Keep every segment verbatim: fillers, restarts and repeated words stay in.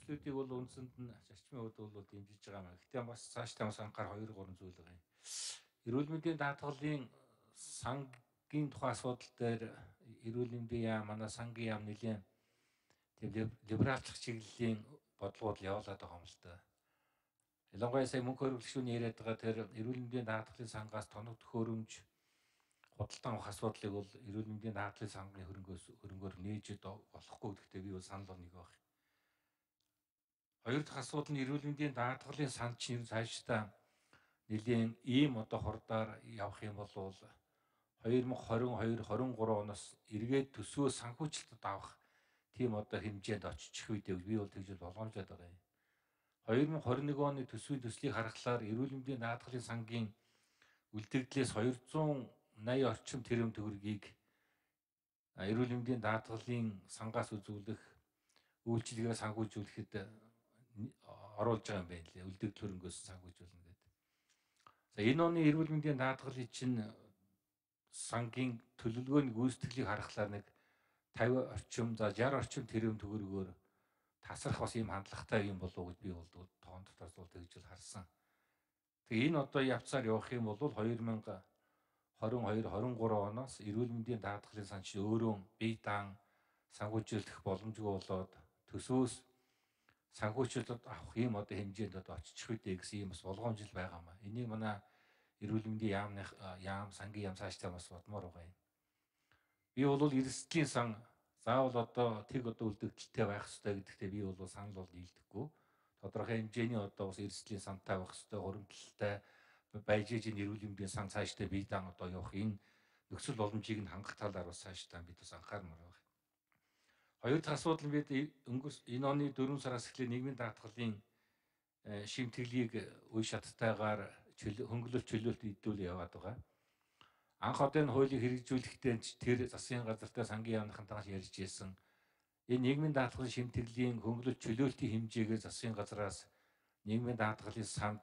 эрхчлүүдийг бол үндсэнд нь зарчмын хувьд бол дэмжиж байгаа маа. Гэхдээ бас цаашдаа бас анхаар хоёр гурван зүйл байгаа юм. Эрүүл мэндийн даатгалын сангийн тухай асуудал дээр эрүүл мэндийн яам, манай сангийн яам нэлийн тийм либералчлах чиглэлийн бодлогууд явуулаад байгаа юм л та. Ялангуяа сая мөнх хөрвөл гишүүний яриад байгаа тэр эрүүл мэндийн даатгалын сангаас тоног төхөөрөмж худалдан авах асуудлыг бол эрүүл мэндийн даатгалын сангийн хөрөнгөөс хөрөнгөөр нээж болохгүй гэхдээ би бол санал бол нэг баг. Хоёр дахь асуудал нь эрүүл мэндийн даатгалын сан чинь цаашдаа нэлийн ийм одоо хурдаар явах юм бол хоёр мянга хорин хоёр хорин гурав оноос эргээд төсвөө санхүүжилтд авах тийм одоо хэмжээнд очих үед би бол тэгж болгоомжлоод байгаа юм. хоёр мянга хорин нэг оны төсвийн төслийг харахаар эрүүл мэндийн даатгалын сангийн үлдэгдлээс хоёр зуун найман орчим тэрбум төгрөгийг эрүүл мэндийн даатгалын сангаас үзүүлэх үйлчилгээ санхүүжүүлэхэд оруулж байгаа юм байна лээ. Үлдэгдэл хөрөнгөөс санхүүжүүлнэ гэдэг. За энэ оны эрүүл мэндийн даатгалын чинь сангийн төлөвлөгөөний гүйцэтгэлийг харахаар нэг тавин орчим, за шаардлагатай орчим тэрбум төгрөгөөр тасрах бас ийм хандлагатай юм болов уу гэж би бол тоон дотор бол тэгж л харсан. Тэгээ энэ одоо явцаар явах юм бол хоёр мянга хорин хоёр хорин гурав оноос эрүүл мэндийн даатгалын сан чинь өөрөө бие даан санхүүжүүлэх боломжгүй болоод төсвөөс санхүүжилт авах ийм одоо хэмжээнд одоо очих үедээ гэсэн ийм бас болгоомжл байгаа маа. Энийг манай эрүүл мэндийн яамных яам сангийн яам цаашдаа бас бодмоор байгаа юм. Би бол эрсдлийн сан заавал одоо тэг одоо үлдэгдэлтэй байх ёстой гэдэгтээ би бол санал бол нийлдэхгүй. Тодорхой хэмжээний одоо бас эрсдлийн сантай байх ёстой, хуримтлалтай байж ижин эрүүл мэндийн сан цаашдаа бие даан одоо явах энэ нөхцөл боломжийг нь хангах талаар бас цаашдаа бид бас анхаармаар байна. Хоёр дахь асуудал нь бид өнгөрс энэ оны дөрвөн сараас эхлээ нийгмийн даатгалын шимтгэлийг үе шаттайгаар хөнгөлөлт чөлөөлт идүүл яваад байгаа. Анх одооны хуулийг хэрэгжүүлэхдээ тэр засгийн газартай сангийн яамнахантайгаас ярьж ирсэн. Энэ нийгмийн даатгалын шимтгэлийн хөнгөлөлт чөлөөлтийн хэмжээгээр засгийн газраас нийгмийн даатгалын санд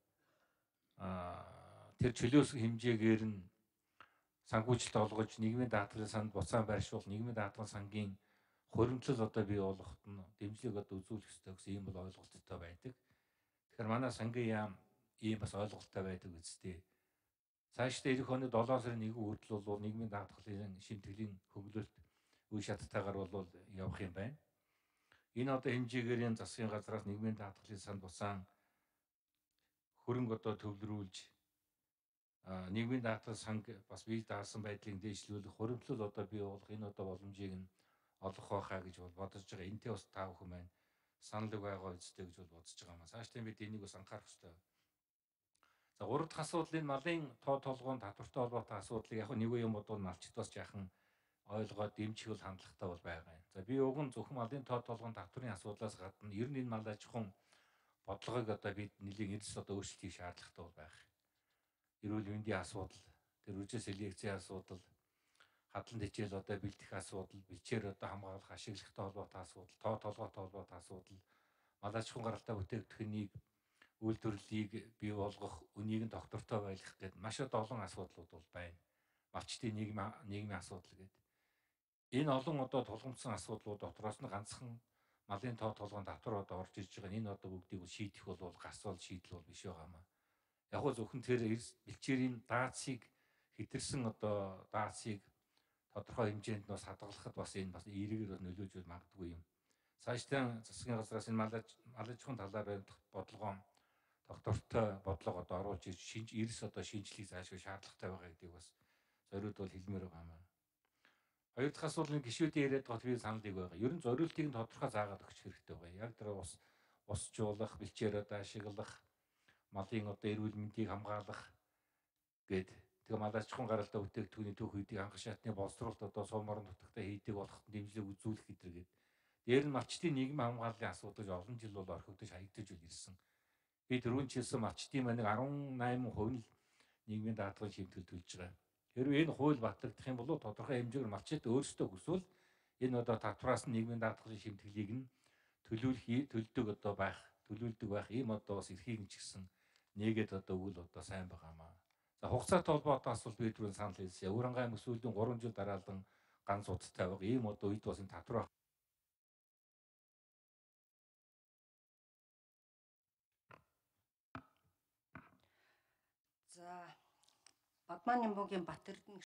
тэр чөлөөсөн хэмжээгээр нь санхүүжилт олгож нийгмийн даатгалын санд буцаан байршуул нийгмийн даатгалын сангийн хуримтлал одоо бий болгоход нь дэмжлэг одоо үзүүлэх ёстой гэсэн ийм бол ойлголттой байдаг. Тэгэхээр манай сангийн яам ийм бас ойлголттой байдаг үстэй. Цаашдаа ирэх оны долоон сарын нэгэн хүртэл бол нийгмийн даатгалын шимтгэлийн хөнгөлөлт үе шаттайгаар бол явах юм байна. Энэ одоо хэмжээгээр энэ засгийн газраас нийгмийн даатгалын санд буцаан хөрөнгө одоо төвлөрүүлж нийгмийн даатгалын санг бас бие даасан байдлыг дээшлүүлэх хуримтлал одоо бий болгох энэ одоо боломжийг нь олох байхаа гэж бол бодож байгаа. Энтэй бас таа бүхэн маань санал байгаа үстэй гэж бол бодож байгаа маа. Цаашдаа бид энийг бас анхаарах хэрэгтэй. За гурав дахь асуудал энэ малын тоо толгойн татвартай холбоотой асуудлыг яг нэг юм бодвол малчд бас жаахан ойлгоод дэмжих бол хандлагатай бол байгаа юм. За би уг нь зөвхөн малын тоо толгойн татварын асуудлаас гадна ер нь энэ мал аж ахуйн бодлогыг одоо бид нэлийн эрс одоо өөрчлөлт хийх шаардлагатай бол байх. Эрүүл мэндийн асуудал, тэр үжил селекцийн асуудал, хадлан тэжээл одоо бэлтгэх асуудал, бичээр одоо хамгаалах ашиглахтай холбоотой асуудал, тоо толгойтой холбоотой асуудал, мал аж ахуйн гаралтай бүтээгдэхүүнийг үйлдвэрлэлийг бий болгох, үнийг нь доктортой байлгах гэдэг маш олон асуудлууд бол байна. Малчдын нийгмийн нийгмийн асуудал гэдэг. Энэ олон одоо тулгамдсан асуудлууд дотроос нь ганцхан малын тоо толгойн татвар одоо орж иж байгаа. Энэ одоо бүгдийг шийдэх бол гасвал шийдэл бол биш байгаа маа. Яг нь зөвхөн тэр бэлчээрийн даацыг хэтэрсэн одоо даацыг тодорхой хэмжээнд бас хадгалахад бас энэ бас эергээр нөлөөж магадгүй юм. Цаашдаа засгийн газраас энэ мал аж ахуйн талаар баримтах бодлогоо доктортой бодлого одоо оруулж ирж шинж эрс одоо шинжлэх заашгүй шаардлагатай байгаа гэдгийг бас зориуд бол хэлмээр байгаа юм. Хоёр дахь асуудал нь гишүүдийн яриад байгаа би санал нэг байгаа. Ер нь зориултыг нь тодорхой заагаад өгч хэрэгтэй байгаа. Яг тэр ус ус жуулах, бэлчээр одоо ашиглах, малын одоо эрүүл мэндийг хамгаалах гэд тэгээ мал аж ахуйн гаралтай бүтээгдэхүүний төв хийдийг анх шатны боловсруулалт одоо сууморон нутагтаа хийдэг болоход дэмжлэг үзүүлэх гэдэргээд дээр нь малчдын нийгмийн хамгааллын асуудал олон жил бол орхигдож хаягдж ирсэн. Би дөрвөн жилсэн малчдын маань арван найман хувь нь нийгмийн даатгалын шимтгэл төлж байгаа. Хэрвээ энэ хууль батлагдах юм бол тодорхой хэмжээгээр малчид өөрсдөө хүсвэл энэ одоо татвараас нь нийгмийн даатгалын шимтгэлийг нь төлөвлөх төлдөг одоо байх, төлөвлөдөг байх ийм одоо бас эрхийг нь ч гэсэн нээгээд одоо үйл одоо сайн байгаа маа. За хугацаатай холбоотой асуулт би түрүүн санал хэлсэн. Өвөрангай мөсвөлдөн гурван жил дараалан ганц удаатай байгаа. Ийм одоо үед бас энэ татвар За Бадмаа Нимбугийн Бат Эрдэнэ